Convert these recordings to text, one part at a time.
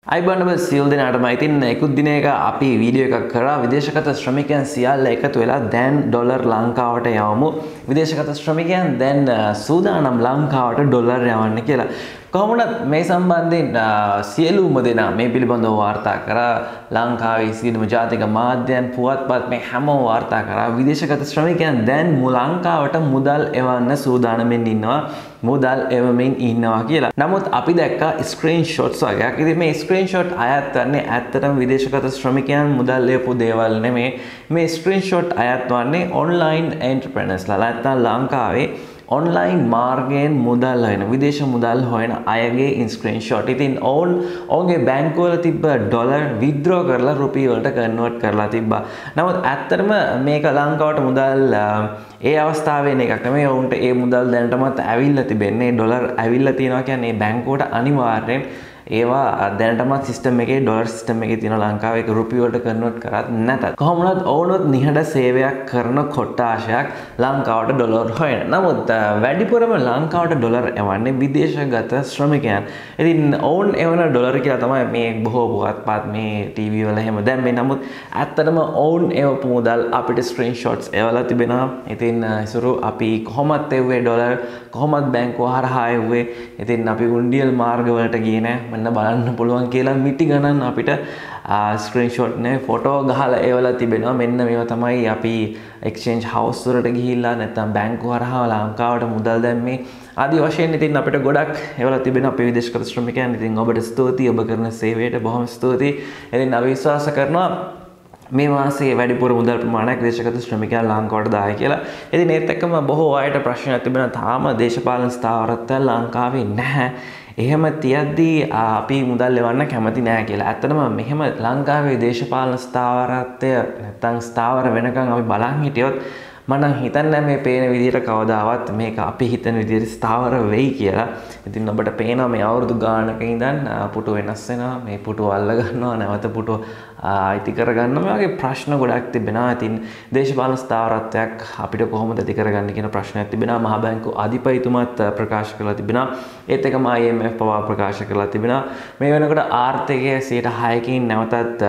අයිබෝන් ඔබ සියලු දෙනාටම ඉතින් එකුත් දිනයක අපි වීඩියෝ එකක් කරා විදේශගත ශ්‍රමිකයන් සියල්ල එකතු වෙලා දැන් ඩොලර් ලංකාවට යවමු විදේශගත ශ්‍රමිකයන් දැන් සූදානම් ලංකාවට ඩොලර් යවන්න කියලා. කොහොමද මේ සම්බන්ධයෙන් සියලුම දෙනා මේ පිළිබඳව වාර්තා කරා ලංකාවේ සියලුම ජාතික මාධ්‍යයන් පුවත්පත් මේ හැමෝම වාර්තා කරා විදේශගත ශ්‍රමිකයන් දැන් ලංකාවට මුදල් එවන්න සූදානම්ෙන් ඉන්නවා මුදල් එවමින් ඉන්නවා කියලා. නමුත් අපි දැක්කා ස්ක්‍රීන්ෂොට්ස් වගේක්. ඉතින් මේ ස්ක්‍රීන්ෂොට් අයත් වන්නේ ඇත්තටම විදේශගත ශ්‍රමිකයන් මුදල් එවපු දේවල් නෙමෙයි. මේ ස්ක්‍රීන්ෂොට් අයත් වන්නේ ඔන්ලයින් එන්ටර්ප්‍රෙනර්ස්ලා. නැත්නම් ලංකාවේ ඔන්ලයින් මාර්ගයෙන් මුදල් හොයන විදේශ මුදල් හොයන අයගේ ස්ක්‍රීන්ෂොට්. ඉතින් ඔවුන්ගේ බැංකුවල තිබ්බ ඩොලර් විත්ඩ්‍රෝ කරලා රුපියල් වලට කන්වර්ට් කරලා තිබ්බා. නමුත් ඇත්තටම මේක ලංකාවට මුදල් ඒ අවස්ථාවේ එකක් නෙමෙයි. ඔවුන්ට ඒ මුදල් දැනටමත් ඇවිල්ලා තිබෙන්නේ. ඩොලර් ඇවිල්ලා තියෙනවා කියන්නේ බැංකුවට අනිවාර්යෙන් ඒවා දැනටමත් සිස්ටම් එකේ ඩොලර් සිස්ටම් එකේ තියෙන ලංකාවේ ඒක රුපියල් වලට කන්වර්ට් කරත් නැතත් කොහොමවත් ඕනොත් නිහඬ සේවයක් කරන කොට්ටාශයක් ලංකාවට ඩොලර් හොයන. නමුත් වැඩිපුරම ලංකාවට ඩොලර් එවන්නේ විදේශගත ශ්‍රමිකයන්. ඉතින් ඔවුන් එවන ඩොලර් කියලා තමයි මේ බොහෝ පුවත්පත් මේ ටීවී වල එහෙම දැම්මේ. නමුත් ඇත්තටම ඔවුන් එවපු මුදල් අපිට ස්ක්‍රීන්ෂොට්ස් එවලා තිබෙනවා. ඉතින් ඉසුරු අපි කොහොමත් එව්වේ ඩොලර් කොහොමත් බැංකුව හරහා එව්වේ. ඉතින් අපි උන්ඩියල් මාර්ග වලට ගියේ නෑ. මන්න බලන්න පුළුවන් කියලා මිටි ගණන් අපිට ස්ක්‍රීන්ෂොට් නේ ෆොටෝ ගහලා ඒවලා තිබෙනවා. මෙන්න මේවා තමයි අපි එක්ස්චේන්ජ් හවුස් වලට ගිහිල්ලා නැත්නම් බැංකුව හරහා ලංකාවට මුදල් දැම්මේ. ආදි වශයෙන් ඉතින් අපිට ගොඩක් ඒවලා තිබෙනවා අපේ විදේශගත ශ්‍රමිකයන්. ඉතින් ඔබට ස්තුතියි ඔබ කරන සේවයට බොහොම ස්තුතියි. ඉතින් අපි විශ්වාස කරනවා මේ මාසයේ වැඩිපුර මුදල් ප්‍රමාණයක් විදේශගත ශ්‍රමිකයන් ලංකාවට දායි කියලා. ඉතින් ඒත් එක්කම බොහෝ අයට ප්‍රශ්නයක් තිබෙනවා. තාම දේශපාලන ස්ථාවරත්වය ලංකාවේ නැහැ. එහෙම තියද්දී අපි මුදල් ලෙවන්න කැමති නෑ කියලා. ඇත්තටම මෙහෙම ලංකාවේ දේශපාලන ස්ථාවරත්වය නැත්තම් ස්ථාවර වෙනකන් අපි බලන් හිටියොත් මම හිතන්නේ මේ පේන විදිහට කවදාවත් මේක අපි හිතන විදිහට ස්ථාවර වෙයි කියලා. ඉතින් ඔබට පේනවා මේ අවුරුදු ගානක ඉඳන් පුටු වෙනස් වෙනවා. මේ පුටු අල්ල ගන්නවා නැවත පුටු අයිති කරගන්නවා. මේ වගේ ප්‍රශ්න ගොඩක් තිබෙනවා. ඉතින් දේශපාලන ස්ථාවරත්වයක් අපිට කොහොමද ඇති කරගන්නේ කියන ප්‍රශ්නයක් තිබෙනවා. මහ බැංකුව අධිපතිතුමත් ප්‍රකාශ කරලා තිබෙනවා. ඒත් එකම IMF පවා ප්‍රකාශ කරලා තිබෙනවා. මේ වෙනකොට ආර්ථිකය 6%කින් නැවතත්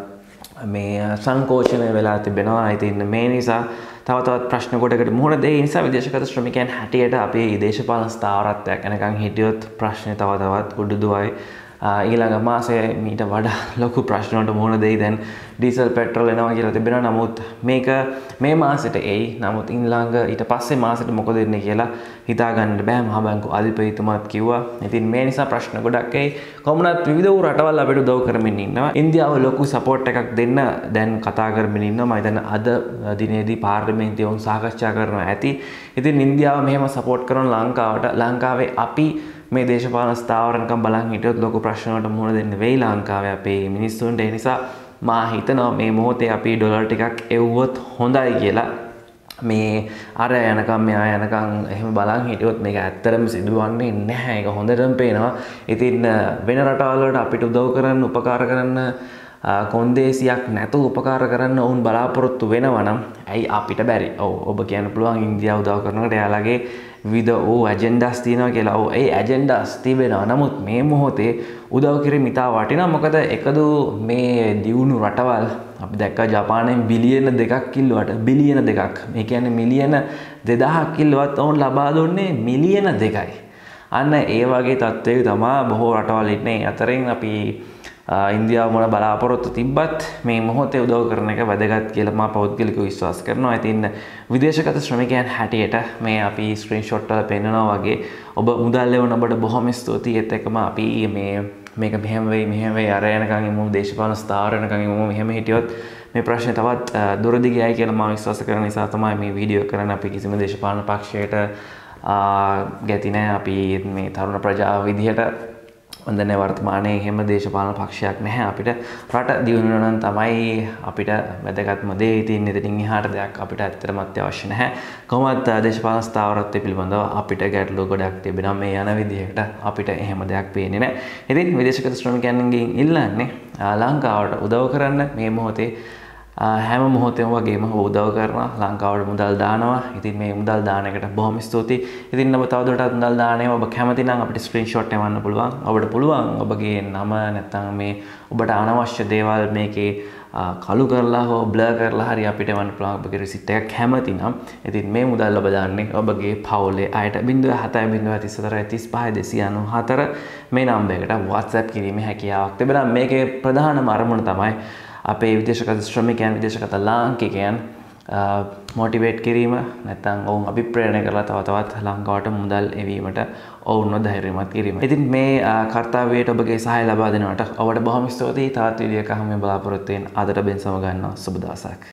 මේ සංකෝචනය වෙලා තිබෙනවා. ඉතින් මේ නිසා තවත් ප්‍රශ්න කොටකට මුහුණ දෙයි. නිසා විදේශගත ශ්‍රමිකයන් හැටියට අපේ දේශපාලන ස්ථාවරත්වයක් යනකම් හිටියොත් ප්‍රශ්නේ තවත් උඩුදුවයි. ඊළඟ මාසයේ මීට වඩා ලොකු ප්‍රශ්න වලට මුහුණ දෙයි. දැන් ඩීසල් පෙට්‍රල් එනවා කියලා තිබෙනවා. නමුත් මේක මේ මාසෙට එයි. නමුත් ඊට පස්සේ මාසෙට මොකද වෙන්නේ කියලා හිතා ගන්න බෑ. මහ බැංකුව අධිපතිතුමාත් කිව්වා. ඉතින් මේ නිසා ප්‍රශ්න ගොඩක් එයි. කොහොමවත් විවිධ වූ රටවල් අපිට උදව් කරමින් ඉන්නවා. ඉන්දියාව ලොකු සපෝට් එකක් දෙන්න දැන් කතා කරමින් ඉන්නවා. මම හිතන්නේ අද දිනේදී පාර්ලිමේන්තුවේ උන් සාකච්ඡා කරනවා ඇති. ඉතින් ඉන්දියාව මෙහෙම සපෝට් කරන ලංකාවේ අපි මේ දේශපාලන ස්ථාවරණකම් බලන් හිටියොත් ලොකු ප්‍රශ්න වලට මුහුණ දෙන්න වෙයි ලංකාවේ අපේ මිනිස්සුන්ට. ඒ නිසා මා හිතනවා මේ මොහොතේ අපි ඩොලර් ටිකක් එව්වොත් හොඳයි කියලා. මේ අර යනකම් මෙහා යනකම් එහෙම බලන් හිටියොත් මේක ඇත්තටම සිදුවන්නේ නැහැ. ඒක හොඳටම පේනවා. ඉතින් වෙන රටවල් වලට අපිට උදව් කරන්න උපකාර කරන්න කොන්දේසියක් නැතුව උපකාර කරන්න ඔවුන් බලාපොරොත්තු වෙනවා නම් ඇයි අපිට බැරි? ඔබ කියන්න පුළුවන් ඉන්දියාව උදව් කරනකොට එයාලගේ විවිධ ඇජෙන්ඩාස් තියෙනවා කියලා. ඒ ඇජෙන්ඩාස් තිබෙනවා. නමුත් මේ මොහොතේ උදව් කිරීම ඉතා වටිනවා. මොකද එකදු මේ දියුණු රටවල් අපි දැක්කා ජපානයෙන් බිලියන 2ක් ඉල්ලුවට බිලියන 2ක්. මේ කියන්නේ මිලියන 2000ක් ඉල්ලුවත් ඔවුන් ලබා දුන්නේ මිලියන 2යි. අන්න ඒ වගේ තත්ත්වයක තමයි බොහෝ රටවල් ඉන්නේ. අතරින් අපි ඉන්දියාව මොන බලාපොරොත්තු තිබ්බත් මේ මොහොතේ උදව් කරන එක වැදගත් කියලා මම පෞද්ගලිකව විශ්වාස කරනවා. ඉතින් විදේශගත ශ්‍රමිකයන් හැටියට මේ අපි ස්ක්‍රීන්ෂොට් වල පෙන්නනවා වගේ ඔබ මුදල් ලැබුණ ඔබට බොහොම ස්තුතියි. ඒත් එක්කම අපි මේක මෙහෙම වෙයි අර යනකම් ඉමු දේශපාලන ස්ථාවරණකම් ඉමු මෙහෙම හිටියොත් මේ ප්‍රශ්නේ තවත් දුරදි ගියයි කියලා මම විශ්වාස කරන නිසා තමයි මේ වීඩියෝ කරන්න. අපි කිසිම දේශපාලන පක්ෂයකට ගැති නැහැ. අපි මේ තරුණ ප්‍රජාව විදිහට වන්දනේ වර්තමානයේ හැම දේශපාලන පක්ෂයක් නැහැ. අපිට රට දියුණු වෙනවා නම් තමයි අපිට වැදගත්ම දේ. ඉතින් එතනින් එහාට දෙයක් අපිට ඇත්තටම අත්‍යවශ්‍ය නැහැ. කොහොමද දේශපාලන ස්ථාවරත්වය පිළිබඳව අපිට ගැටලු ගොඩක් තිබෙනවා. මේ යන විදිහකට අපිට එහෙම දෙයක් පේන්නේ නැහැ. ඉතින් විදේශගත ශ්‍රමිකයන්ගෙන් ඉල්ලන්නේ ලංකාවට උදව් කරන්න මේ මොහොතේ හැම මොහොතෙම වගේම උදව් කරනවා ලංකාවට මුදල් දානවා. ඉතින් මේ මුදල් දාන එකට බොහොම ස්තුතියි. ඉතින් ඔබ තවදුරටත් මුදල් දාන්නේ ඔබ කැමති නම් අපිට ස්ක්‍රීන්ෂොට් එවන්න පුළුවන්. ඔබට පුළුවන් ඔබගේ නම නැත්නම් මේ ඔබට අනවශ්‍ය දේවල් මේකේ කළු කරලා හෝ බ්ලර් කරලා හරි අපිට එවන්න පුළුවන් ඔබගේ රිසිට් එකක් කැමති නම්. ඉතින් මේ මුදල් ඔබ දාන්නේ ඔබගේ පවුලේ අයට 07.34 මේ නම්බරයකට WhatsApp කිරීමේ හැකියාවක් තිබෙනවා. මේකේ ප්‍රධානම අරමුණ තමයි අපේ විදේශගත ශ්‍රමිකයන් විදේශගත ලාංකිකයන් මොටිවේට් කිරීම නැත්නම් ඔවුන් අභිප්‍රේරණය කරලා තව තවත් ලංකාවට මුදල් එවීමට ඔවුන්ව ධෛර්යමත් කිරීම. ඉතින් මේ කාර්යයට ඔබගේ සහාය ලබා දෙනවට ඔබට බොහොම ස්තුතියි. තවත් වීඩියෝ එකක් හමු බලාපොරොත්තු වෙන ආදර බෙන් සමග ගන්නවා. සුබ දවසක්.